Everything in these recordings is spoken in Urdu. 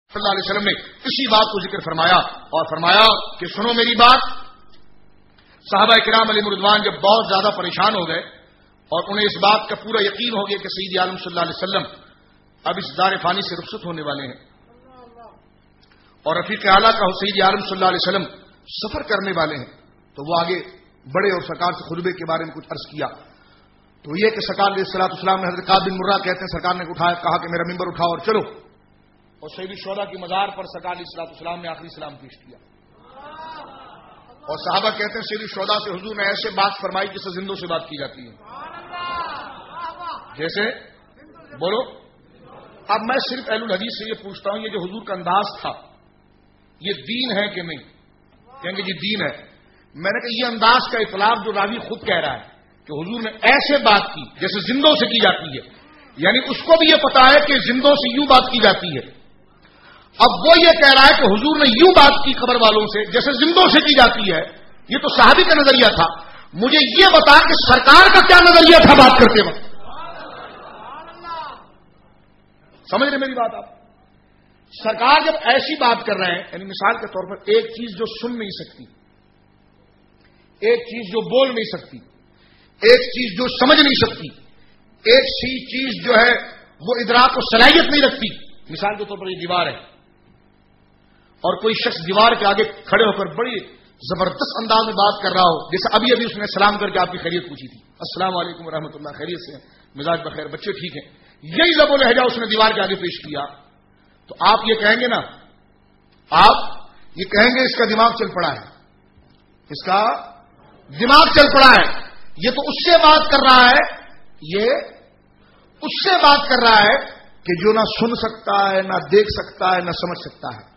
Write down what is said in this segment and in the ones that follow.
صلی اللہ علیہ وسلم نے اسی بات کو ذکر فرمایا اور فرمایا کہ سنو میری بات. صحابہ کرام علیہ رضوان جب بہت زیادہ پریشان ہو گئے اور انہیں اس بات کا پورا یقین ہو گیا کہ سید عالم صلی اللہ علیہ وسلم اب اس دار فانی سے رخصت ہونے والے ہیں اور رفیق اعلیٰ کا سید عالم صلی اللہ علیہ وسلم سفر کرنے والے ہیں، تو وہ آگے بڑے اور سرکار سے خطبے کے بارے میں کچھ عرض کیا. تو یہ کہ سرکار علیہ الصلوۃ والسلام نے حضرت کعب بن مرہ کہتے ہیں سرکار نے اٹھایا، کہا کہ میرا ممبر اٹھاؤ اور چلو، اور سید الشہداء کی مزار پر سرکار علیہ الصلوۃ والسلام نے آخری سلام پیش کیا. اور صحابہ کہتے ہیں سید الشہداء سے حضور نے ایسے بات فرمائی جیسے زندوں سے بات کی جاتی ہے. جیسے بولو. اب میں صرف اہل الحدیث سے یہ پوچھتا ہوں، یہ جو حضور کا انداز تھا یہ دین ہے کہ نہیں؟ کہیں گے جی دین ہے. میں نے کہا یہ انداز کا اطلاق جو راوی خود کہہ رہا ہے کہ حضور نے ایسے بات کی جیسے زندوں سے کی جاتی ہے، یعنی اس کو بھی یہ پتا ہے کہ زندوں سے یوں بات کی جاتی ہے. اب وہ یہ کہہ رہا ہے کہ حضور نے یوں بات کی قبر والوں سے جیسے زندوں سے کی جاتی ہے. یہ تو صحابی کا نظریہ تھا. مجھے یہ بتا کہ سرکار کا کیا نظریہ تھا بات کرتے وقت. سمجھ رہے میری بات آپ؟ سرکار جب ایسی بات کر رہے ہیں، یعنی مثال کے طور پر ایک چیز جو سن نہیں سکتی، ایک چیز جو بول نہیں سکتی، ایک چیز جو سمجھ نہیں سکتی، ایک چیز جو ہے وہ ادراک و صلاحیت نہیں رکھتی. مثال کے طور پر یہ دیوار ہے اور کوئی شخص دیوار کے آگے کھڑے ہو کر بڑی زبردست انداز میں بات کر رہا ہو، جیسے ابھی اس نے سلام کر کے آپ کی خیریت پوچھی تھی، السلام علیکم ورحمۃ اللہ، خیریت سے ہیں، مزاج بخیر، بچے ٹھیک ہیں، یہی لب و لہجہ اس نے دیوار کے آگے پیش کیا، تو آپ یہ کہیں گے نا، آپ یہ کہیں گے اس کا دماغ چل پڑا ہے، اس کا دماغ چل پڑا ہے. یہ تو اس سے بات کر رہا ہے، یہ اس سے بات کر رہا ہے کہ جو نہ سن سکتا ہے، نہ دیکھ سکتا ہے، نہ سمجھ سکتا ہے.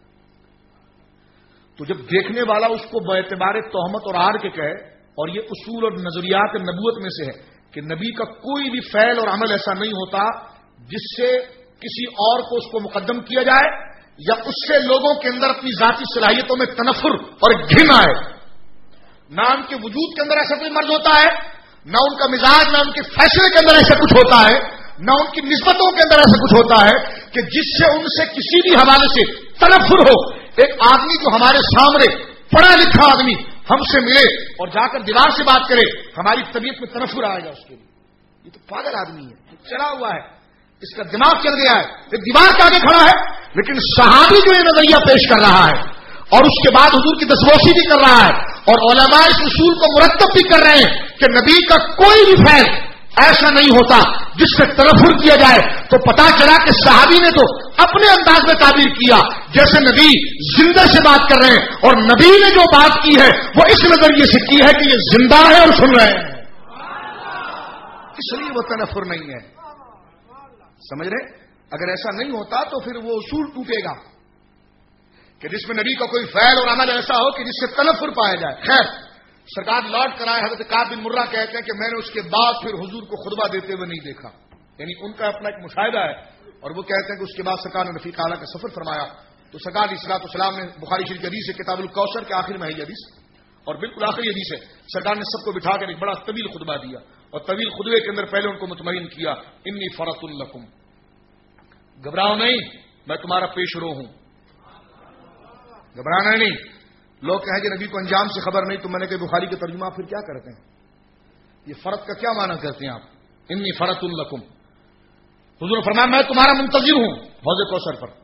تو جب دیکھنے والا اس کو باعتبار تہمت اور آر کے کہے، اور یہ اصول اور نظریات نبوت میں سے ہے کہ نبی کا کوئی بھی فعل اور عمل ایسا نہیں ہوتا جس سے کسی اور کو اس کو مقدم کیا جائے یا اس سے لوگوں کے اندر اپنی ذاتی صلاحیتوں میں تنفر اور گھن آئے. نہ ان کے وجود کے اندر ایسا کوئی مرض ہوتا ہے، نہ ان کا مزاج، نہ ان کے فیصلے کے اندر ایسا کچھ ہوتا ہے، نہ ان کی نسبتوں کے اندر ایسا کچھ ہوتا ہے کہ جس سے ان سے کسی بھی حوالے سے تنفر ہو. ایک آدمی جو ہمارے سامنے پڑھا لکھا آدمی ہم سے ملے اور جا کر دیوار سے بات کرے، ہماری طبیعت میں تنفر آئے گا اس کے لیے. یہ تو پاگل آدمی ہے، چلا ہوا ہے، اس کا دماغ چل گیا ہے، ایک دیوار کے آگے کھڑا ہے. لیکن صحابی جو یہ نظریہ پیش کر رہا ہے اور اس کے بعد حضور کی دسوسی بھی کر رہا ہے اور علماء اس اصول کو مرتب بھی کر رہے ہیں کہ نبی کا کوئی بھی فعل ایسا نہیں ہوتا جس سے تنفر کیا جائے، تو پتا چلا کہ صحابی نے تو اپنے انداز میں تعبیر کیا جیسے نبی زندہ سے بات کر رہے ہیں، اور نبی نے جو بات کی ہے وہ اس نظریے سے کی ہے کہ یہ زندہ ہے اور سن رہے ہیں، اس لیے وہ تنفر نہیں ہے. سمجھ رہے؟ اگر ایسا نہیں ہوتا تو پھر وہ اصول ٹوٹے گا کہ جس میں نبی کا کوئی فعل اور عمل ایسا ہو کہ جس سے تنفر پایا جائے. خیر، سرکار لوٹ کر آئے. حضرت کعب بن مرہ کہتے ہیں کہ میں نے اس کے بعد پھر حضور کو خطبہ دیتے ہوئے نہیں دیکھا، یعنی ان کا اپنا ایک مشاہدہ ہے. اور وہ کہتے ہیں کہ اس کے بعد سرکار نے رفیق اعلیٰ کا سفر فرمایا تو سرکار علیہ الصلوۃ والسلام نے بخاری شریف کی حدیث ہے کتاب الکوثر کے آخر میں ہے یہ حدیث، اور بالکل آخری حدیث ہے. سرکار نے سب کو بٹھا کر ایک بڑا طویل خطبہ دیا اور طویل خطبے کے اندر پہلے ان کو مطمئن کیا، انی فرط لکم، گھبراؤ نہیں، میں تمہارا پیش رو ہوں، گھبرانا نہیں. لوگ کہیں کہ نبی کو انجام سے خبر نہیں، تو میں نے کہ بخاری کے ترجمہ پھر کیا کرتے ہیں؟ یہ فرط کا کیا معنی کرتے ہیں آپ؟ انی فرط لکم، حضور نے فرمایا میں تمہارا منتظر ہوں حوض کوثر پر،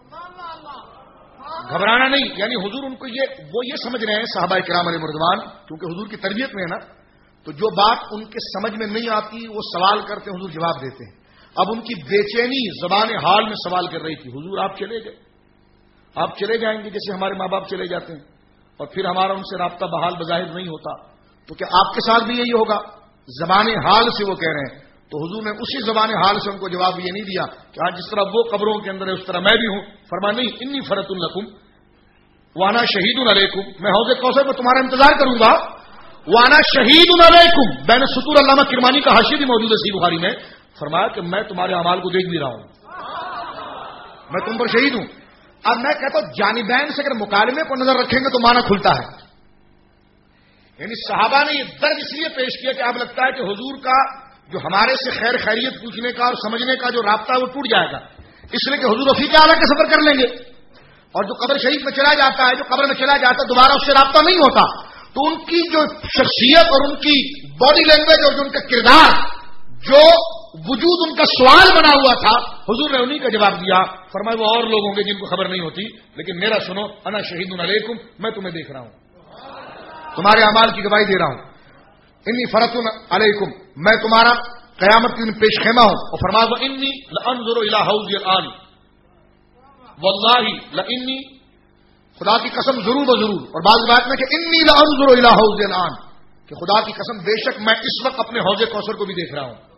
گھبرانا نہیں. یعنی حضور ان کو وہ یہ سمجھ رہے ہیں صحابہ کرام علیہ رضوان، کیونکہ حضور کی تربیت میں ہے نا، تو جو بات ان کے سمجھ میں نہیں آتی وہ سوال کرتے ہیں، حضور جواب دیتے ہیں. اب ان کی بے چینی زبان حال میں سوال کر رہی تھی، حضور آپ چلے گئے، آپ چلے جائیں گے جیسے ہمارے ماں باپ چلے جاتے ہیں اور پھر ہمارا ان سے رابطہ بحال بظاہر نہیں ہوتا، تو کیا آپ کے ساتھ بھی یہی ہوگا؟ زبان حال سے وہ کہہ رہے ہیں. تو حضور نے اسی زبان حال سے ان کو جواب یہ نہیں دیا کہ آج جس طرح وہ قبروں کے اندر ہے اس طرح میں بھی ہوں. فرمایا نہیں، انی فرط لکم وانا شہید علیکم، میں حوض کوثر میں تمہارا انتظار کروں گا. وانا شہید علیکم، بین سطور علامہ کرمانی کا حاشیہ بھی موجود ہے صحیح بخاری میں. فرمایا کہ میں تمہارے اعمال کو دیکھ بھی رہا ہوں، میں تم پر شہید ہوں. اب میں کہتا ہوں جانبین سے اگر مکالمے پر نظر رکھیں گے تو معنی کھلتا ہے. یعنی صحابہ نے یہ درد اس لیے پیش کیا کہ اب لگتا ہے کہ حضور کا جو ہمارے سے خیر خیریت پوچھنے کا اور سمجھنے کا جو رابطہ ہے وہ ٹوٹ جائے گا. اس لیے کہ حضور رفیق اعلیٰ کے سفر کر لیں گے، اور جو قبر شریف میں چلا جاتا ہے، جو قبر میں چلا جاتا ہے، دوبارہ اس سے رابطہ نہیں ہوتا، تو ان کی جو شخصیت اور ان کی باڈی لینگویج اور جو ان کا کردار، جو وجود ان کا سوال بنا ہوا تھا، حضور نے انہی کا جواب دیا. فرمایا وہ اور لوگ ہوں گے جن کو خبر نہیں ہوتی، لیکن میرا سنو، انا شہید علیکم، میں تمہیں دیکھ رہا ہوں، تمہارے اعمال کی گواہی دے رہا ہوں. انی فرۃ علیکم، میں تمہارا قیامت کے دن پیش خیمہ ہوں. اور فرمایا انی لانظر الی حوض الان، واللہ لانی، خدا کی قسم ضرور و ضرور. اور بعض بات میں کہ انی لانظر الی حوض الان، کہ خدا کی قسم بے شک میں اس وقت اپنے حوض کوثر کو بھی دیکھ رہا ہوں.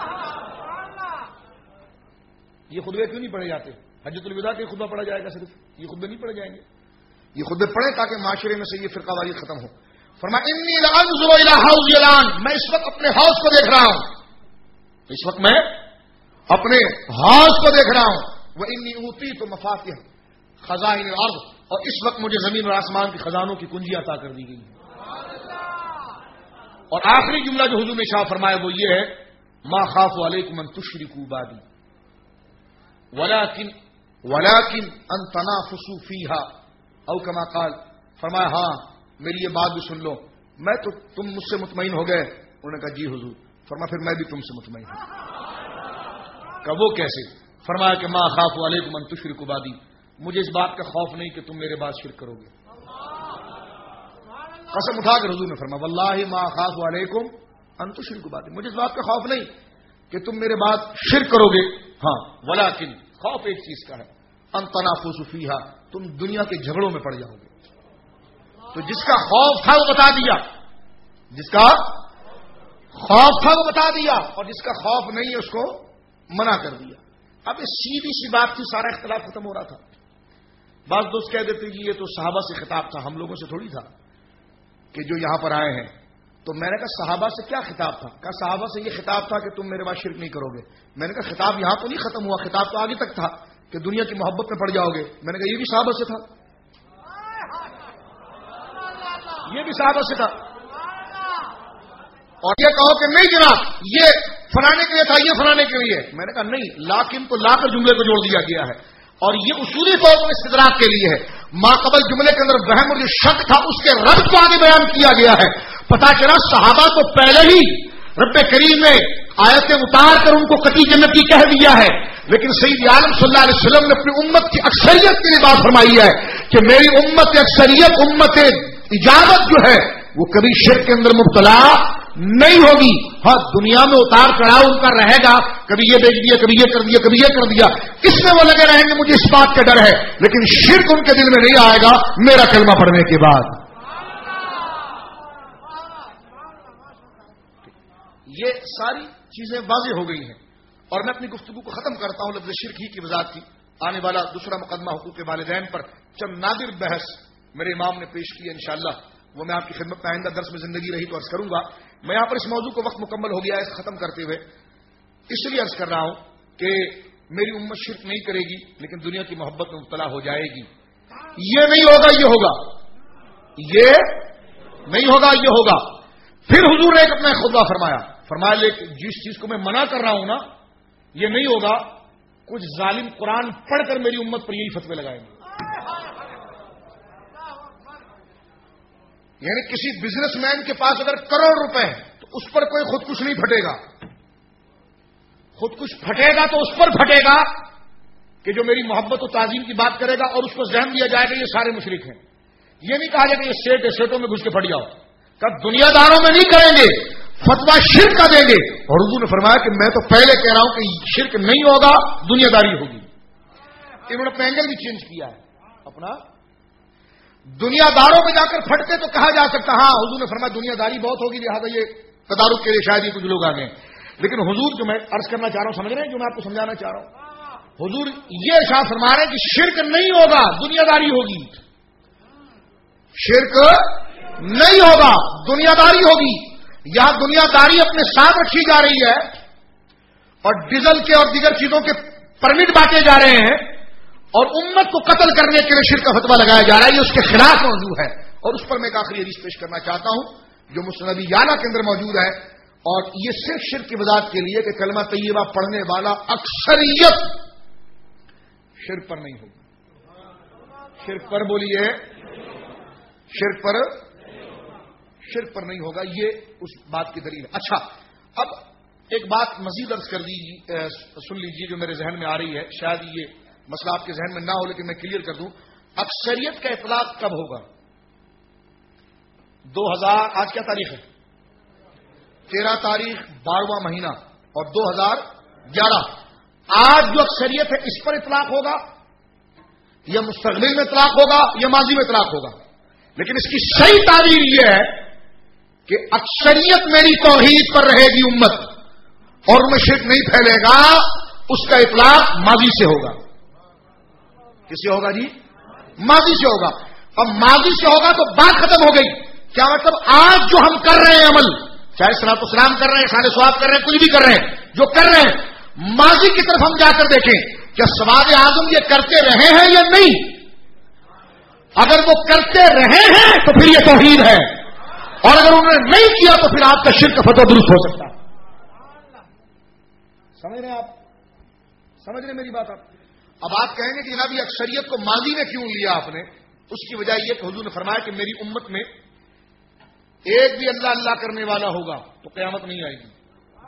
یہ خطبے کیوں نہیں پڑھے جاتے؟ حجۃ الوداع کے خطبہ پڑھا جائے گا صرف، یہ خطبے نہیں پڑھے جائیں گے. یہ خطبے پڑھیں تاکہ معاشرے میں سے یہ فرقہ واریت ختم ہو. فرمایا انی لانظر الی حوض الان، میں اس وقت اپنے حوض کو دیکھ رہا ہوں، اس وقت میں اپنے حوض کو دیکھ رہا ہوں. وانی اوتیت مفاتیح خزائن الارض، اور اس وقت مجھے زمین اور آسمان کے خزانوں کی کنجیاں عطا کر دی گئی ہیں. اور آخری جملہ جو حضور نے ارشاد فرمایا وہ یہ ہے، ما خاف علیکم ان تشرکوا بعدی ولکن ان تنافسوا فیہا او کما قال. فرمایا ہاں میری یہ بات بھی سن لو، میں تو تم مجھ سے مطمئن ہو گئے. انہوں نے کہا جی حضور. فرمایا پھر میں بھی تم سے مطمئن ہوں. کہ وہ کیسے؟ فرمایا کہ ما خاف علیکم ان تشرکوا بعدی، مجھے اس بات کا خوف نہیں کہ تم میرے بعد شرک کرو گے. قسم اٹھا کر حضور نے فرمایا واللہ ما خاف علیکم ان تشرکوا بعدی، مجھے اس بات کا خوف نہیں کہ تم میرے بعد شرک کرو گے. ہاں ولیکن خوف ایک چیز کا ہے، ان تنافسوا فیہا، تم دنیا کے جھگڑوں میں پڑ جاؤ گے. تو جس کا خوف تھا وہ بتا دیا، جس کا خوف تھا وہ بتا دیا، اور جس کا خوف نہیں ہے اس کو منع کر دیا. اب یہ سیدھی سی بات تھی، سارا اختلاف ختم ہو رہا تھا. بعض دوست کہہ دیتے جی یہ تو صحابہ سے خطاب تھا، ہم لوگوں سے تھوڑی تھا کہ جو یہاں پر آئے ہیں. تو میں نے کہا صحابہ سے کیا خطاب تھا؟ کہا صحابہ سے یہ خطاب تھا کہ تم میرے بعد شرک نہیں کرو گے. میں نے کہا خطاب یہاں تو نہیں ختم ہوا، خطاب تو آگے تک تھا کہ دنیا کی محبت میں پڑ جاؤ گے. میں نے کہا یہ بھی صحابہ سے تھا، یہ بھی صحابہ سے تھا. اور یہ کہو کہ نہیں جناب یہ فلانے کے لیے تھا، یہ فلانے کے لیے. میں نے کہا نہیں، لاکن تو لا کر جملے کو جوڑ دیا گیا ہے، اور یہ اصولی طور پر استدراک کے لیے ہے. ما قبل جملے کے اندر وہم اور جو شک تھا اس کے رب کو آگے بیان کیا گیا ہے. پتا چلا صحابہ کو پہلے ہی رب کریم نے آیتیں اتار کر ان کو قطعی جنتی کہہ دیا ہے، لیکن سید عالم صلی اللہ علیہ وسلم نے اپنی امت کی اکثریت کے لیے بات فرمائی ہے کہ میری امت اکثریت، امت اجابت جو ہے وہ کبھی شرک کے اندر مبتلا نہیں ہوگی. ہاں دنیا میں اتار چڑھاؤ ان کا رہے گا، کبھی یہ بیچ دیا، کبھی یہ کر دیا، کبھی یہ کر دیا، اس میں وہ لگے رہیں گے، مجھے اس بات کا ڈر ہے. لیکن شرک ان کے دل میں نہیں آئے گا میرا کلمہ پڑھنے کے بعد. یہ ساری چیزیں واضح ہو گئی ہیں. اور میں اپنی گفتگو کو ختم کرتا ہوں لفظ شرک ہی کی وضاحت کی. آنے والا دوسرا مقدمہ حقوق والدین پر چند نادر بحث میرے امام نے پیش کی، انشاءاللہ وہ میں آپ کی خدمت میں آئندہ درس میں زندگی رہی تو عرض کروں گا. میں یہاں پر اس موضوع کو وقت مکمل ہو گیا ہے ختم کرتے ہوئے اس لیے عرض کر رہا ہوں کہ میری امت شرک نہیں کرے گی لیکن دنیا کی محبت میں مبتلا ہو جائے گی. یہ نہیں ہوگا، یہ ہوگا، یہ نہیں ہوگا، یہ ہوگا. پھر حضور نے ایک اپنا خطبہ فرمایا لیکن جس چیز کو میں منع کر رہا ہوں نا یہ نہیں ہوگا، کچھ ظالم قرآن پڑھ کر میری امت پر یہی فتوے لگائیں گے. یعنی کسی بزنس مین کے پاس اگر کروڑ روپے ہیں تو اس پر کوئی خودکش نہیں پھٹے گا. خودکش پھٹے گا تو اس پر پھٹے گا کہ جو میری محبت و تعظیم کی بات کرے گا اور اس کو ذہن دیا جائے گا یہ سارے مشرک ہیں. یہ نہیں کہا جائے گا یہ سیٹ ہے، سیٹوں میں گھس کے پھٹ جاؤ. کب دنیا داروں میں نہیں کریں گے، فتوا شرک کا دیں گے. اور حضور نے فرمایا کہ میں تو پہلے کہہ رہا ہوں کہ شرک نہیں ہوگا، دنیا داری ہوگی. انہوں نے اپنا اینگل بھی چینج کیا ہے اپنا. دنیا داروں میں جا کر پھٹتے تو کہا جا سکتا ہاں حضور نے فرمایا دنیا داری بہت ہوگی لہٰذا یہ تدارک کے لیے شاید ہی کچھ لوگ آ گئے. لیکن حضور جو میں عرض کرنا چاہ رہا ہوں، سمجھ رہے ہیں جو میں آپ کو سمجھانا چاہ رہا ہوں، حضور یہ ارشاد فرما رہے ہیں کہ شرک نہیں ہوگا، دنیا داری ہوگی. شرک نہیں ہوگا، دنیا داری ہوگی. یہاں دنیا داری اپنے ساتھ رکھی جا رہی ہے اور ڈیزل کے اور دیگر چیزوں کے پرمٹ بانٹے جا رہے ہیں اور امت کو قتل کرنے کے لیے شرک کا فتویٰ لگایا جا رہا ہے. یہ اس کے خلاف موضوع ہے اور اس پر میں ایک آخری حدیث پیش کرنا چاہتا ہوں جو مسند یعلا کے اندر موجود ہے. اور یہ صرف شرک کی وضاحت کے لیے کہ کلمہ طیبہ پڑھنے والا اکثریت شرک پر نہیں ہوگی. شرک پر بولیے, شرک پر نہیں ہوگا. یہ اس بات کی دلیل ہے. اچھا, اب ایک بات مزید عرض کر دیجیے, سن لیجیے, جو میرے ذہن میں آ رہی ہے. شاید یہ مسئلہ آپ کے ذہن میں نہ ہو, لیکن میں کلیئر کر دوں. اکثریت کا اطلاق کب ہوگا؟ 2000, آج کیا تاریخ ہے؟ 13 تاریخ 12واں مہینہ اور 2011. آج جو اکثریت ہے اس پر اطلاق ہوگا, یا مستقبل میں اطلاق ہوگا, یا ماضی میں اطلاق ہوگا. لیکن اس کی صحیح تعبیر یہ ہے کہ اکثریت میری توحید پر رہے گی امت, اور ان میں شرک نہیں پھیلے گا. اس کا اطلاق ماضی سے ہوگا. کس سے ہوگا جی؟ ماضی سے ہوگا. اب ماضی سے ہوگا تو بات ختم ہو گئی. کیا مطلب؟ آج جو ہم کر رہے ہیں عمل, چاہے صلاۃ السلام کر رہے ہیں, احسان ثواب کر رہے ہیں, کچھ بھی کر رہے ہیں, جو کر رہے ہیں, ماضی کی طرف ہم جا کر دیکھیں کیا سواد اعظم یہ کرتے رہے ہیں یا نہیں. اگر وہ کرتے رہے ہیں تو پھر یہ توحید ہے, اور اگر انہوں نے نہیں کیا تو پھر آپ کا شرک فتویٰ درست ہو سکتا ہے. سمجھ رہے ہیں آپ؟ سمجھ رہے میری بات آپ؟ اب آپ کہیں گے کہ جناب یہ اکثریت کو ماضی میں کیوں لیا آپ نے؟ اس کی وجہ یہ کہ حضور نے فرمایا کہ میری امت میں ایک بھی اللہ اللہ کرنے والا ہوگا تو قیامت نہیں آئے گی.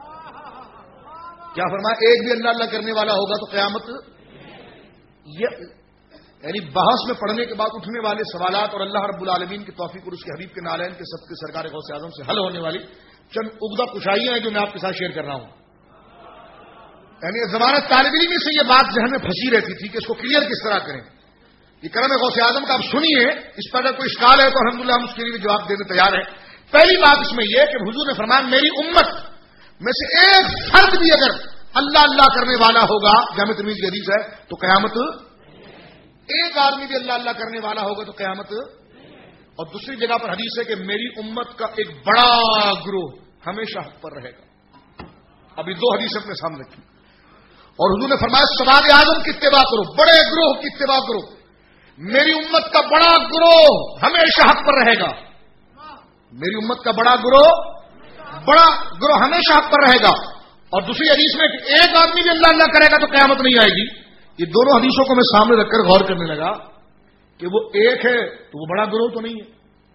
کیا فرمایا؟ ایک بھی اللہ اللہ کرنے والا ہوگا تو قیامت. یہ یعنی بحث میں پڑھنے کے بعد اٹھنے والے سوالات اور اللہ رب العالمین کی توفیق اور اس کے حبیب کے نالین کے صدقے سرکار غوث اعظم سے حل ہونے والی چند عقدہ کشائیاں ہیں جو میں آپ کے ساتھ شیئر کر رہا ہوں. یعنی زمانہ طالب علم سے یہ بات ذہن میں پھنسی رہتی تھی کہ اس کو کلیئر کس طرح کریں. یہ کرم غوث اعظم کا آپ سنیے, اس پر اگر کوئی اشکال ہے تو الحمدللہ ہم اس کے لیے بھی جواب دینے تیار ہیں. پہلی بات اس میں یہ کہ حضور نے فرمایا میری امت میں سے ایک فرد بھی اگر اللہ اللہ کرنے والا ہوگا, جامع ترمذی کی حدیث ہے, تو قیامت. ایک آدمی بھی اللہ اللہ کرنے والا ہوگا تو قیامت. اور دوسری جگہ پر حدیث ہے کہ میری امت کا ایک بڑا گروہ ہمیشہ حق پر رہے گا. ابھی دو حدیث اپنے سامنے رکھی. اور حضور نے فرمایا سواد اعظم کی اتباع کرو, بڑے گروہ کی اتباع کرو. میری امت کا بڑا گروہ ہمیشہ حق پر رہے گا. میری امت کا بڑا گروہ ہمیشہ حق پر رہے گا. اور دوسری حدیث میں ایک آدمی بھی اللہ اللہ کرے گا تو قیامت نہیں آئے گی. یہ دونوں حدیثوں کو میں سامنے رکھ کر غور کرنے لگا کہ وہ ایک ہے تو وہ بڑا گروہ تو نہیں ہے.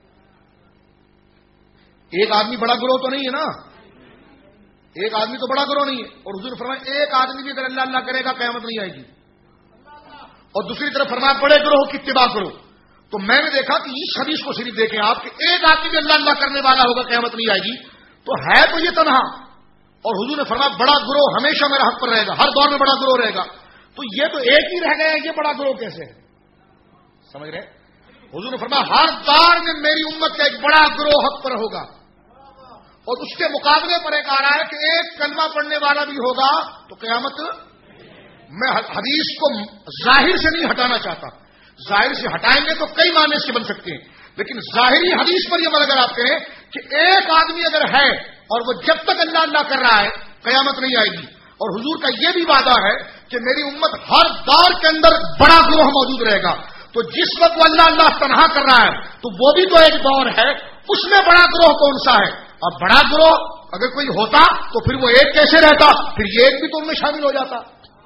ایک آدمی بڑا گروہ تو نہیں ہے نا, ایک آدمی تو بڑا گروہ نہیں ہے. اور حضور نے فرمایا ایک آدمی بھی اگر اللہ اللہ کرے گا قیامت نہیں آئے گی. اور دوسری طرف فرمایا بڑے گروہ کی اتباع کرو. تو میں نے دیکھا کہ اس حدیث کو صرف دیکھیں آپ کہ ایک آدمی بھی اللہ اللہ کرنے والا ہوگا قیامت نہیں آئے گی, تو ہے تو یہ تنہا. اور حضور نے فرمایا بڑا گروہ ہمیشہ میرا حق پر رہے گا, ہر دور میں بڑا گروہ رہے گا. تو یہ تو ایک ہی رہ گیا, یہ بڑا گروہ کیسے ہے؟ سمجھ رہے؟ حضور نے فرمایا ہر دور میں میری امت کا ایک بڑا گروہ حق پر ہوگا. اور اس کے مقابلے پر ایک آ رہا ہے کہ ایک کلمہ پڑھنے والا بھی ہوگا تو قیامت. میں حدیث کو ظاہر سے نہیں ہٹانا چاہتا, ظاہر سے ہٹائیں گے تو کئی معنی سے بن سکتے ہیں, لیکن ظاہری حدیث پر یہ اگر آپ کہیں کہ ایک آدمی اگر ہے اور وہ جب تک اللہ اللہ کر رہا ہے قیامت نہیں آئے گی. اور حضور کا یہ بھی وعدہ ہے کہ میری امت ہر دور کے اندر بڑا گروہ موجود رہے گا. تو جس وقت وہ اللہ اللہ تنہا کر رہا ہے تو وہ بھی تو ایک دور ہے, اس میں بڑا گروہ کون سا ہے؟ اب بڑا گروہ اگر کوئی ہوتا تو پھر وہ ایک کیسے رہتا, پھر یہ ایک بھی تو ان میں شامل ہو جاتا.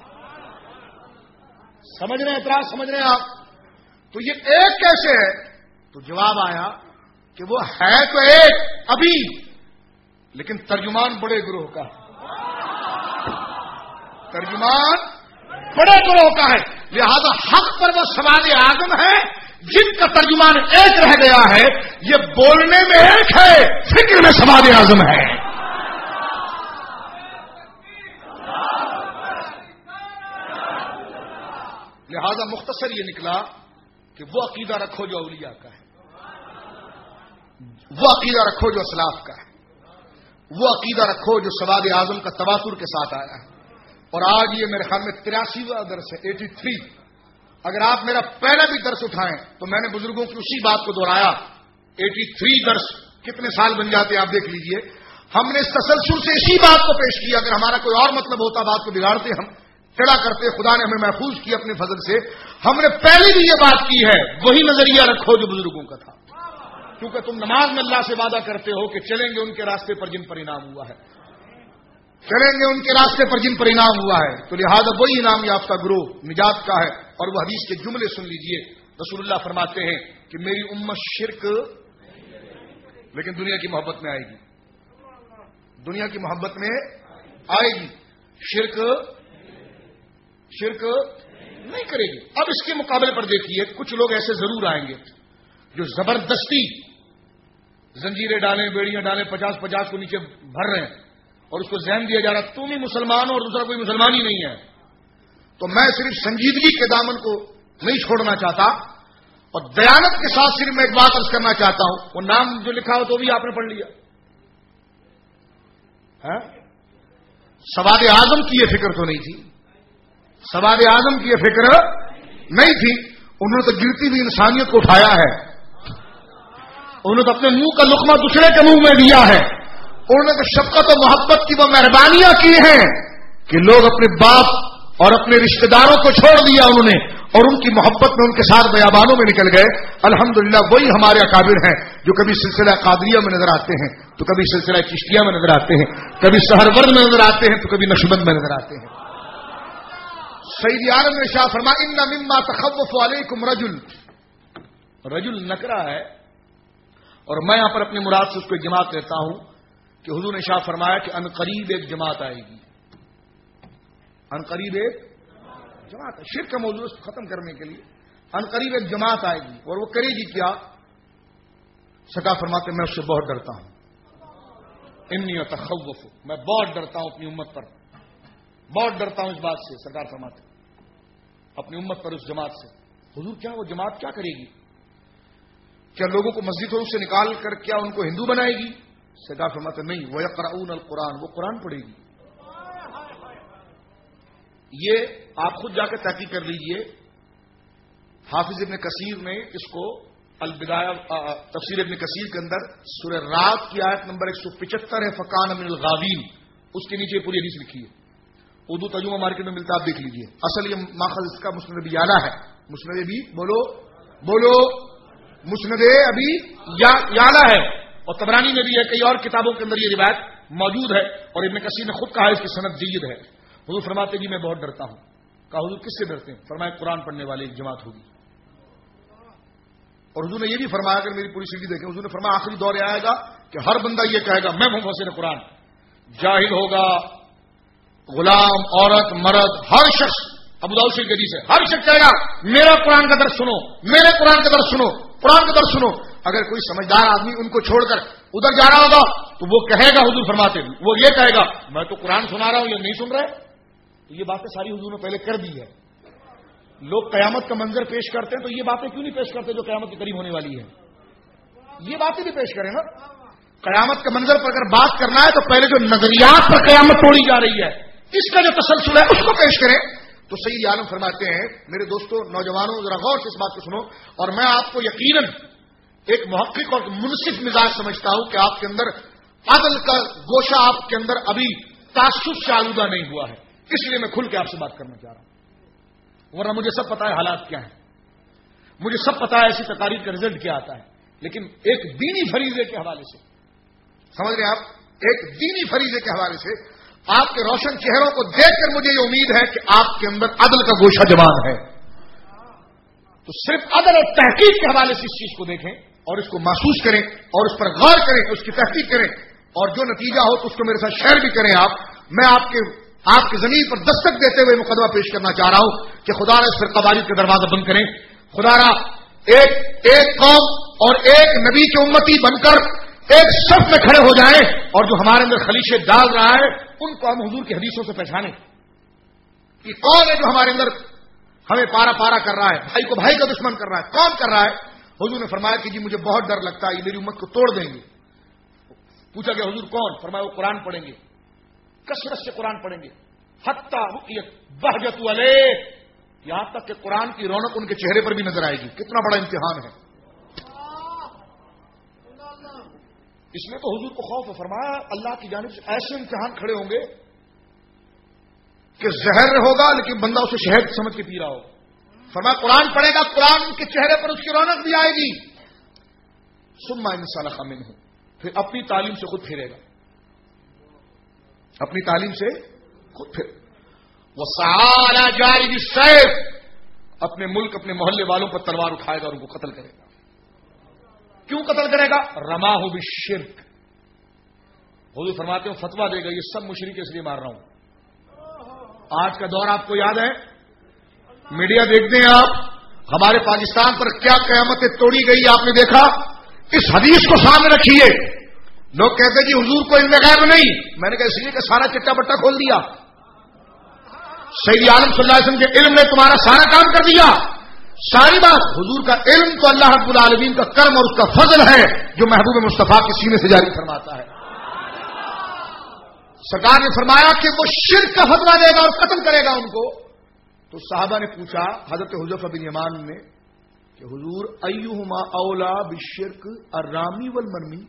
سمجھ رہے ہیں اعتراض؟ سمجھ رہے ہیں آپ؟ تو یہ ایک کیسے ہے؟ تو جواب آیا کہ وہ ہے تو ایک ابھی, لیکن ترجمان بڑے گروہ کا ہے. ترجمان بڑے گروہ کا ہے, لہذا حق پر وہ سواد اعظم ہے جن کا ترجمان ایک رہ گیا ہے. یہ بولنے میں ایک ہے, فکر میں سواد اعظم ہے. لہذا مختصر یہ نکلا کہ وہ عقیدہ رکھو جو اولیاء کا ہے, وہ عقیدہ رکھو جو اسلاف کا ہے, وہ عقیدہ رکھو جو سواد اعظم کا تواتر کے ساتھ آیا ہے. اور آج یہ میرے خیال میں 83واں درس ہے, 83. اگر آپ میرا پہلا بھی درس اٹھائیں تو میں نے بزرگوں کی اسی بات کو دہرایا. 83 درس کتنے سال بن جاتے ہیں آپ دیکھ لیجئے. ہم نے اس تسلسل سے اسی بات کو پیش کیا. اگر ہمارا کوئی اور مطلب ہوتا بات کو بگاڑتے, ہم ٹیڑھا کرتے, خدا نے ہمیں محفوظ کی اپنے فضل سے. ہم نے پہلے بھی یہ بات کی ہے, وہی نظریہ رکھو جو بزرگوں کا تھا. کیونکہ تم نماز میں اللہ سے وعدہ کرتے ہو کہ چلیں گے ان کے راستے پر جن پر انعام ہوا ہے, چلیں گے ان کے راستے پر جن پر انعام ہوا ہے. تو لہذا وہی انعام یافتہ گروہ نجات کا ہے, اور وہ حدیث کے جملے سن لیجئے. رسول اللہ فرماتے ہیں کہ میری امت شرک لیکن دنیا کی محبت میں آئے گی, دنیا کی محبت میں آئے گی, شرک نہیں کرے گی. اب اس کے مقابلے پر دیکھیے کچھ لوگ ایسے ضرور آئیں گے جو زبردستی زنجیریں ڈالیں, بیڑیاں ڈالیں, 50 کو نیچے بھر رہے ہیں اور اس کو ذہن دیا جا رہا تم ہی مسلمان ہو اور دوسرا کوئی مسلمان ہی نہیں ہے. تو میں صرف سنجیدگی کے دامن کو نہیں چھوڑنا چاہتا اور دیانت کے ساتھ صرف میں ایک بات عرض کرنا چاہتا ہوں. وہ نام جو لکھا ہو تو بھی آپ نے پڑھ لیا. سواد اعظم کی یہ فکر تو نہیں تھی, سواد اعظم کی یہ فکر نہیں تھی. انہوں نے تو گرتی ہوئی انسانیت کو اٹھایا ہے, انہوں نے تو اپنے منہ کا لقمہ دوسرے کے منہ میں دیا ہے. انہوں نے تو شفقت و محبت کی وہ مہربانیاں کی ہیں کہ لوگ اپنے باپ اور اپنے رشتہ داروں کو چھوڑ دیا انہوں نے اور ان کی محبت میں ان کے ساتھ بیابانوں میں نکل گئے. الحمدللہ وہی ہمارے اکابر ہیں جو کبھی سلسلہ قادریہ میں نظر آتے ہیں تو کبھی سلسلہ چشتیہ میں نظر آتے ہیں, کبھی سہرورد میں نظر آتے ہیں تو کبھی نقشبند میں نظر آتے ہیں. سید عالم نے شاہ فرمایا ان مما تخوف علیکم رجل نکرہ ہے اور میں یہاں پر اپنی مراد سے اس کو ایک جماعت کہتا ہوں کہ حضور نے شاہ فرمایا کہ انقریب ایک جماعت آئے گی, انقریب ایک جماعت. شرک کا موضوع کو ختم کرنے کے لیے انقریب ایک جماعت آئے گی اور وہ کرے گی کیا؟ سرکار فرماتے میں اس سے بہت ڈرتا ہوں. انی اتخوف, میں بہت ڈرتا ہوں اپنی امت پر, بہت ڈرتا ہوں اس بات سے. سرکار فرماتے اپنی امت پر اس جماعت سے. حضور کیا وہ جماعت کیا کرے گی؟ کیا لوگوں کو مسجدوں سے نکال کر کیا ان کو ہندو بنائے گی؟ سرکار فرماتے نہیں, وَيَقْرَؤُونَ الْقُرْآنَ, وہ قرآن پڑھے گی. یہ آپ خود جا کے تحقیق کر لیجئے. حافظ ابن کثیر نے اس کو البدایہ تفسیر ابن کثیر کے اندر سورہ رات کی آیت نمبر 175 ہے فَكَانَ مِنَ الْغَاوِينَ, اس کے نیچے پوری حدیث لکھی ہے. اردو ترجمہ مارکیٹ میں ملتا ہے, آپ دیکھ لیجئے. اصل یہ ماخذ اس کا مسند ابی یعلا ہے. مسند ابی بولو مسند ابی یعلا ہے اور طبرانی میں بھی ہے, کئی اور کتابوں کے اندر یہ روایت موجود ہے اور ابن کثیر نے خود کہا ہے اس کی سند جید ہے. حضور فرماتے جی میں بہت ڈرتا ہوں. کہا حضور کس سے ڈرتے ہیں؟ فرمایا قرآن پڑھنے والے ایک جماعت ہوگی. اور حضور نے یہ بھی فرمایا, اگر میری پوری سیڑھی دیکھیں, حضور نے فرمایا آخری دور آئے گا کہ ہر بندہ یہ کہے گا میں مفسر قرآن. جاہل ہوگا, غلام, عورت, مرد, ہر شخص, ابو داؤد شریف کی حدیث ہے, ہر شخص کہے گا میرا قرآن کا درس سنو, میرے قرآن کا درس سنو, قرآن کا درس سنو. اگر کوئی سمجھدار آدمی ان کو چھوڑ کر ادھر جا رہا ہوگا تو وہ کہے گا, حضور فرماتے وہ یہ کہے گا میں تو قرآن سنا رہا ہوں, یہ نہیں سن رہے. تو یہ باتیں ساری حضور نے پہلے کر دی ہے. لوگ قیامت کا منظر پیش کرتے ہیں تو یہ باتیں کیوں نہیں پیش کرتے جو قیامت کے قریب ہونے والی ہے؟ یہ باتیں بھی پیش کریں نا. قیامت کے منظر پر اگر بات کرنا ہے تو پہلے جو نظریات پر قیامت توڑی جا رہی ہے اس کا جو تسلسل ہے اس کو پیش کریں. تو سید عالم فرماتے ہیں میرے دوستوں, نوجوانوں, ذرا غور سے اس بات کو سنو. اور میں آپ کو یقیناً ایک محقق اور منصف مزاج سمجھتا ہوں کہ آپ کے اندر عدل کا گوشہ آپ کے اندر ابھی تعصب سے آلودہ نہیں ہوا ہے, اس لیے میں کھل کے آپ سے بات کرنا چاہ رہا ہوں. ورنہ مجھے سب پتا ہے حالات کیا ہیں, مجھے سب پتا ہے ایسی تقاریر کا رزلٹ کیا آتا ہے. لیکن ایک دینی فریضے کے حوالے سے, سمجھ رہے ہیں آپ, ایک دینی فریضے کے حوالے سے آپ کے روشن چہروں کو دیکھ کر مجھے یہ امید ہے کہ آپ کے اندر عدل کا گوشہ جوان ہے. تو صرف عدل اور تحقیق کے حوالے سے اس چیز کو دیکھیں اور اس کو محسوس کریں اور اس پر غور کریں, اس کی تحقیق کریں اور جو نتیجہ ہو تو اس کو میرے ساتھ شیئر بھی کریں. میں آپ کی زمین پر دستک دیتے ہوئے مقدمہ پیش کرنا چاہ رہا ہوں کہ خدا را اس پر قبائل کے دروازہ بند کریں. خدا را ایک قوم اور ایک نبی کے امتی بن کر ایک صف میں کھڑے ہو جائیں اور جو ہمارے اندر خلیشے ڈال رہا ہے ان کو ہم حضور کی حدیثوں سے پہچانیں کہ کون ہے جو ہمارے اندر ہمیں پارا پارا کر رہا ہے, بھائی کو بھائی کا دشمن کر رہا ہے, کون کر رہا ہے. حضور نے فرمایا کہ جی مجھے بہت ڈر لگتا ہے یہ میری امت کو توڑ دیں گے. پوچھا کہ حضور کون؟ فرمایا وہ قرآن پڑھیں گے, کثرت سے قرآن پڑھیں گے, حتی رؤیت بہجۃ علیہ, یہاں تک کہ قرآن کی رونق ان کے چہرے پر بھی نظر آئے گی. کتنا بڑا امتحان ہے. اس میں تو حضور کو خوف ہے. فرمایا اللہ کی جانب سے ایسے امتحان کھڑے ہوں گے کہ زہر ہوگا لیکن بندہ اسے شہد سمجھ کے پی رہا ہو. فرمایا قرآن پڑھے گا, قرآن کے چہرے پر اس کی رونق بھی آئے گی. ثم انسلخ منہ, پھر اپنی تعلیم سے خود پھرے گا, اپنی تعلیم سے خود پھر. وسعى على جانب السيف, اپنے ملک اپنے محلے والوں پر تلوار اٹھائے گا اور ان کو قتل کرے گا. کیوں قتل کرے گا؟ رماہ بالشرک. حضور فرماتے ہیں فتوا دے گا یہ سب مشرک اس لیے مار رہا ہوں. آج کا دور آپ کو یاد ہے, میڈیا دیکھتے ہیں آپ, ہمارے پاکستان پر کیا قیامتیں توڑی گئی آپ نے دیکھا. اس حدیث کو سامنے رکھیے. لوگ کہتے ہیں جی حضور کو علم غیب نہیں. میں نے کہا اس لیے کہ سارا چٹا بٹا کھول دیا. سید عالم صلی اللہ علیہ وسلم کے علم نے تمہارا سارا کام کر دیا. ساری بات حضور کا علم تو اللہ رب العالمین کا کرم اور اس کا فضل ہے جو محبوب مصطفیٰ کے سینے سے جاری فرماتا ہے. سرکار نے فرمایا کہ وہ شرک کا فتوا دے گا اور قتل کرے گا ان کو. تو صحابہ نے پوچھا حضرت حذیفہ بن یمان نے کہ حضور ایہما اولا بالشرک الرامی والمرمی.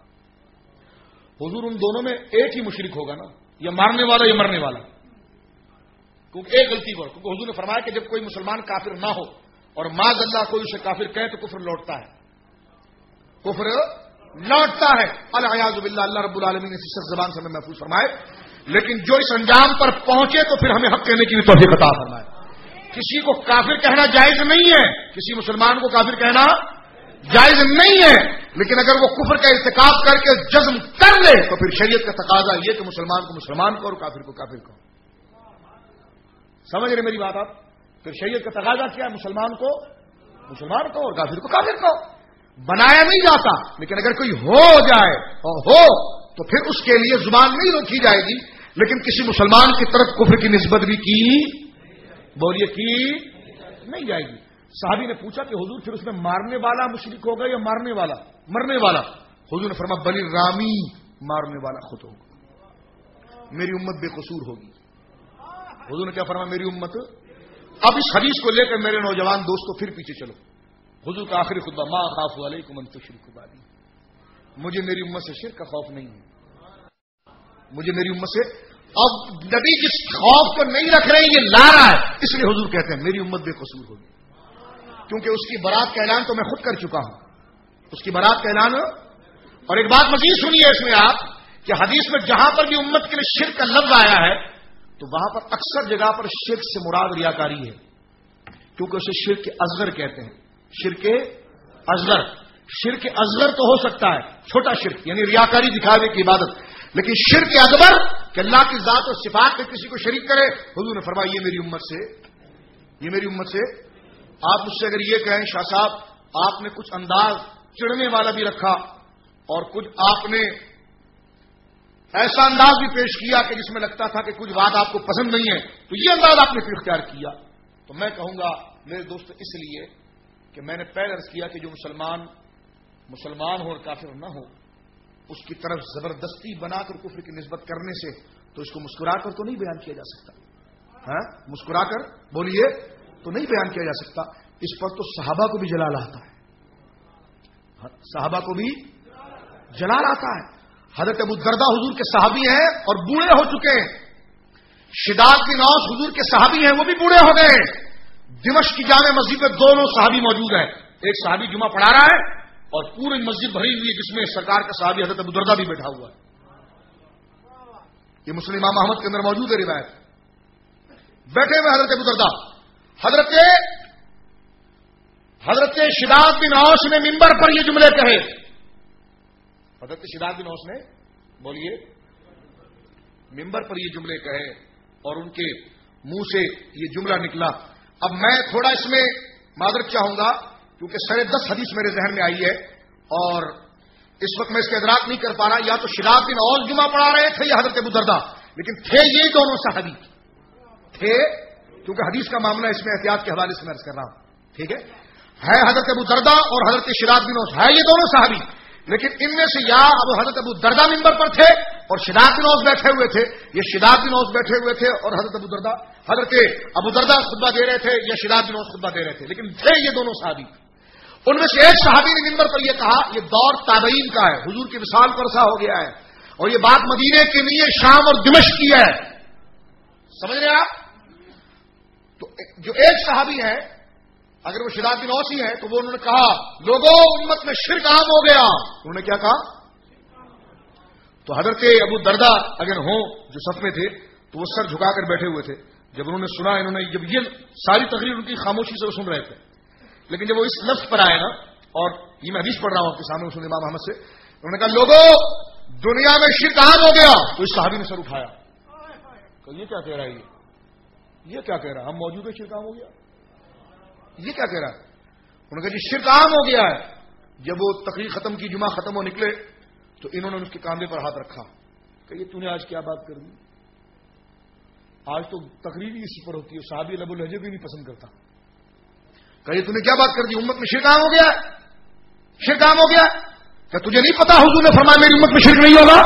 حضور ان دونوں میں ایک ہی مشرک ہوگا نا, یا مارنے والا یا مرنے والا. کیونکہ ایک غلطی پر, کیونکہ حضور نے فرمایا کہ جب کوئی مسلمان کافر نہ ہو اور معاذ اللہ کوئی اسے کافر کہے تو کفر لوٹتا ہے. کفر لوٹتا ہے. العیاذ باللہ. اللہ رب العالمین نے اس زبان سے ہمیں محفوظ فرمائے. لیکن جو اس انجام پر پہنچے تو پھر ہمیں حق کہنے کی بھی توفیق عطا فرمائے. کسی کو کافر کہنا جائز نہیں ہے, کسی مسلمان کو کافر کہنا جائز نہیں ہے, لیکن اگر وہ کفر کا ارتکاب کر کے جزم کر لے تو پھر شریعت کا تقاضا یہ کہ مسلمان کو مسلمان کو اور کافر کو کافر کو. سمجھ رہے میری بات آپ؟ پھر شریعت کا تقاضا کیا ہے؟ مسلمان کو مسلمان کو اور کافر کو کافر کو. بنایا نہیں جاتا, لیکن اگر کوئی ہو جائے اور ہو تو پھر اس کے لیے زبان نہیں روکی جائے گی, لیکن کسی مسلمان کی طرف کفر کی نسبت بھی کی بولیے کی نہیں جائے گی. صحابی نے پوچھا کہ حضور پھر اس میں مارنے والا مشرک ہوگا یا مارنے والا مرنے والا؟ حضور نے فرمایا بل رامی, مارنے والا خود ہوگا. میری امت بے قصور ہوگی. حضور نے کیا فرمایا؟ میری امت. اب اس حدیث کو لے کر میرے نوجوان دوستوں پھر پیچھے چلو. حضور کا آخری خطبہ ما خاف علیکم ان تشرکوا بعدی. مجھے میری امت سے شرک کا خوف نہیں ہے. مجھے میری امت سے, اب نبی جس خوف کو نہیں رکھ رہے ہیں یہ لا رہا ہے, اس لیے حضور کہتے ہیں میری امت بے قصور ہوگی. کیونکہ اس کی برات کا اعلان تو میں خود کر چکا ہوں. اس کی برات کا اعلان. اور ایک بات مزید سنیے اس میں آپ کہ حدیث میں جہاں پر بھی امت کے لیے شرک کا لفظ آیا ہے تو وہاں پر اکثر جگہ پر شرک سے مراد ریاکاری ہے, کیونکہ اسے شرک اصغر کہتے ہیں. شرک اصغر. شرک اصغر تو ہو سکتا ہے چھوٹا شرک, یعنی ریاکاری دکھاوے کی عبادت, لیکن شرک اکبر کہ اللہ کی ذات اور صفات میں کسی کو شریک کرے, حضور نے فرمایا یہ میری امت سے. آپ مجھ سے اگر یہ کہیں شاہ صاحب آپ نے کچھ انداز چڑھنے والا بھی رکھا اور کچھ آپ نے ایسا انداز بھی پیش کیا کہ جس میں لگتا تھا کہ کچھ بات آپ کو پسند نہیں ہے, تو یہ انداز آپ نے پھر اختیار کیا, تو میں کہوں گا میرے دوست اس لیے کہ میں نے پہلے عرض کیا کہ جو مسلمان ہو اور کافر نہ ہو اس کی طرف زبردستی بنا کر کفر کی نسبت کرنے سے تو اس کو مسکرا کر تو نہیں بیان کیا جا سکتا. ہاں مسکرا کر بولیے تو نہیں بیان کیا جا سکتا. اس پر تو صحابہ کو بھی جلال آتا ہے. صحابہ کو بھی جلال آتا ہے. حضرت ابو الدرداء حضور کے صحابی ہیں اور بوڑھے ہو چکے ہیں. شداد بن اوس حضور کے صحابی ہیں, وہ بھی بوڑھے ہو گئے. دمشق کی جامع مسجد میں دونوں صحابی موجود ہیں. ایک صحابی جمعہ پڑھا رہا ہے اور پوری مسجد بھری ہوئی ہے جس میں سرکار کا صحابی حضرت ابو الدرداء بھی بیٹھا ہوا ہے. یہ مسلم امام احمد کے اندر موجود ہے روایت. بیٹھے ہوئے حضرت ابو الدرداء. حضرت شداد بن اوس نے منبر پر یہ جملے کہے. حضرت شداد بن اوس نے بولیے منبر پر یہ جملے کہے اور ان کے منہ سے یہ جملہ نکلا. اب میں تھوڑا اس میں معذرت چاہوں گا کیونکہ 10.5 حدیث میرے ذہن میں آئی ہے اور اس وقت میں اس کا ادراک نہیں کر پا رہا. یا تو شداد بن اوس جمعہ پڑھا رہے تھے یا حضرت ابو الدرداء, لیکن تھے یہ دونوں صحابی تھے, کیونکہ حدیث کا معاملہ اس میں احتیاط کے حوالے سے میں عرض کر رہا ہوں. ٹھیک ہے حضرت ابو الدرداء اور حضرت شداد بن اوس ہے یہ دونوں صحابی, لیکن ان میں سے یا حضرت ابو الدرداء منبر پر تھے اور شداد بن اوس بیٹھے ہوئے تھے, یہ شداد بن اوس بیٹھے ہوئے تھے اور حضرت ابو الدرداء خطبہ دے رہے تھے یا شداد بن اوس خطبہ دے رہے تھے, لیکن تھے یہ دونوں صحابی. ان میں سے ایک صحابی نے منبر پر یہ کہا, یہ دور تابعین کا ہے, حضور کی وصال پر سا ہو گیا ہے اور یہ بات مدینے کے لیے شام اور دمشق کی ہے. سمجھ رہے آپ؟ تو جو ایک صحابی ہے اگر وہ شداد بن اوس ہی ہے تو وہ انہوں نے کہا لوگوں امت میں شرک عام ہو گیا. انہوں نے کیا کہا؟ تو حضرت ابو الدرداء اگر ہوں جو صف میں تھے تو وہ سر جھکا کر بیٹھے ہوئے تھے. جب انہوں نے سنا، انہوں نے جب یہ ساری تقریر ان کی خاموشی سے وہ سن رہے تھے، لیکن جب وہ اس لفظ پر آئے نا، اور یہ میں حدیث پڑھ رہا ہوں آپ کے سامنے سن امام احمد سے، انہوں نے کہا لوگوں دنیا میں شرک عام ہو گیا. تو اس صحابی نے سر اٹھایا کہ یہ کیا کہہ رہا ہے، یہ کیا کہہ رہا ہے، ہم موجود ہیں شرک عام ہو گیا، یہ کیا کہہ رہا ہے. انہوں نے کہا جی شرک عام ہو گیا ہے. جب وہ تقریر ختم کی، جمعہ ختم ہو نکلے، تو انہوں نے اس کے کاندھے پر ہاتھ رکھا کہ یہ تو نے آج کیا بات کر دی، آج تو تقریر ہی اسی پر ہوتی ہے، صحابی لب الہجے بھی نہیں پسند کرتا. کہ یہ تو نے کیا بات کر دی، امت میں شرک عام ہو گیا، شرک عام ہو گیا. کیا تجھے نہیں پتا حضور نے فرمایا میری امت میں شرک نہیں ہوگا؟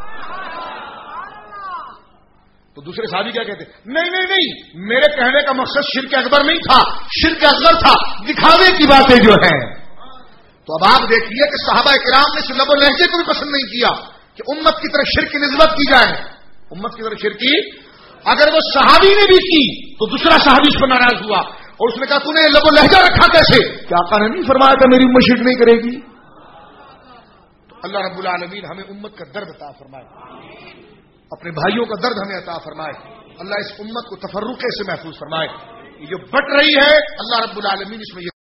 تو دوسرے صحابی کیا کہتے، نہیں نہیں نہیں، میرے کہنے کا مقصد شرک اکبر نہیں تھا، شرک اصغر تھا، دکھاوے کی باتیں جو ہیں. تو اب آپ دیکھیے کہ صحابہ کرام نے اس لب و لہجے کو بھی پسند نہیں کیا کہ امت کی طرف شرک کی نسبت کی جائے، امت کی طرف شرک کی. اگر وہ صحابی نے بھی کی تو دوسرا صحابی اس پر ناراض ہوا اور اس نے کہا تو نے لب و لہجہ رکھا کیسے، کہ آقا نے نہیں فرمایا کہ میری امت شرک نہیں کرے گی. تو اللہ رب العالمین ہمیں امت کا درد عطا فرمائے، اپنے بھائیوں کا درد ہمیں عطا فرمائے. اللہ اس امت کو تفرقے سے محفوظ فرمائے. یہ جو بٹ رہی ہے اللہ رب العالمین اس میں